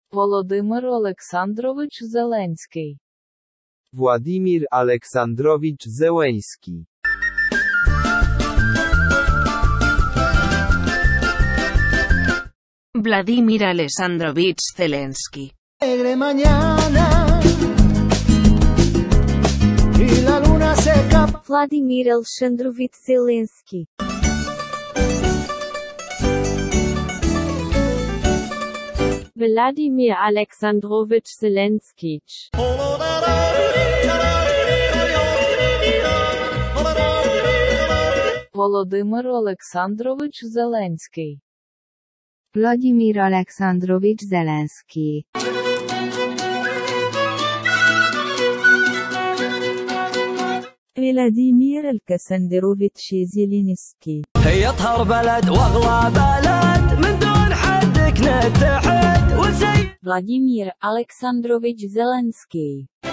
Володимир Олександрович Зеленський. Władimir Aleksandrowicz Zełenski. Vladimir Alessandrovich Zelensky. Alegre mañana y la luna se escapa. Vladimir Alexandrovich Zelensky. Vladimir Alexandrovich Zelensky. Володимир Олександрович Зеленський. Vladimir Alexandrovich Zelensky. فلاديمير الكسندروفيتش زيلينسكي. هي طهر بلد واغلى بلد من دون حدك نتحد Vladimir Alexandrovich Zelensky.